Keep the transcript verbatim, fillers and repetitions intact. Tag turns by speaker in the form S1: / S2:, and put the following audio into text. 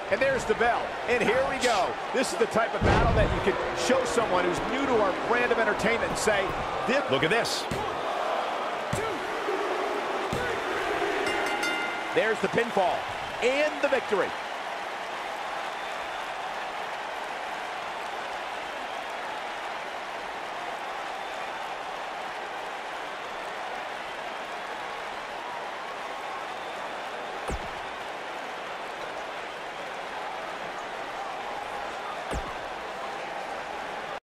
S1: And there's the bell. And here we go. This is the type of battle that you can show someone who's new to our brand of entertainment and say, this. Look at this. There's the pinfall and the victory.